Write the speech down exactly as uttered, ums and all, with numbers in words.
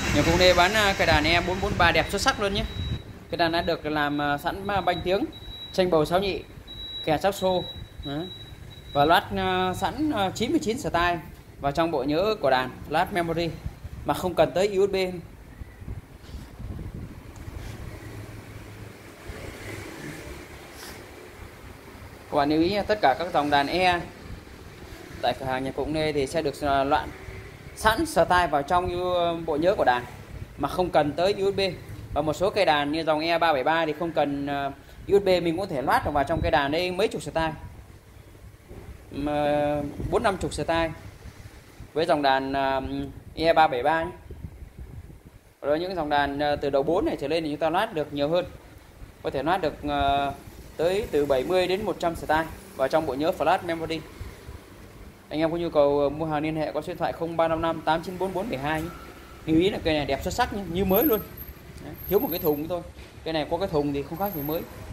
Nhà cũng đây bán cây đàn E bốn bốn ba đẹp xuất sắc luôn nhé. Cây đàn đã được làm sẵn banh tiếng, tranh bầu sáo nhị, kèn saxo và loát sẵn chín mươi chín style vào trong bộ nhớ của đàn, flash memory mà không cần tới u ét bê. Các bạn lưu ý nhé, tất cả các dòng đàn E tại cửa hàng nhà cũng đây thì sẽ được loạn sẵn style vào trong bộ nhớ của đàn mà không cần tới u ét bê. Và một số cây đàn như dòng E ba bảy ba thì không cần u ét bê, mình cũng có thể loát vào trong cây đàn đây mấy chục style, bốn năm chục style với dòng đàn E ba bảy ba. Rồi những dòng đàn từ đầu bốn này trở lên thì chúng ta loát được nhiều hơn, có thể loát được tới từ bảy mươi đến một trăm style vào trong bộ nhớ flash memory. Anh em có nhu cầu mua hàng liên hệ qua số điện thoại không ba năm năm tám chín bốn bốn bảy hai nhé. Lưu ý là cây này đẹp xuất sắc nhé, như mới luôn. Đấy, thiếu một cái thùng thôi. Cây này có cái thùng thì không khác gì mới.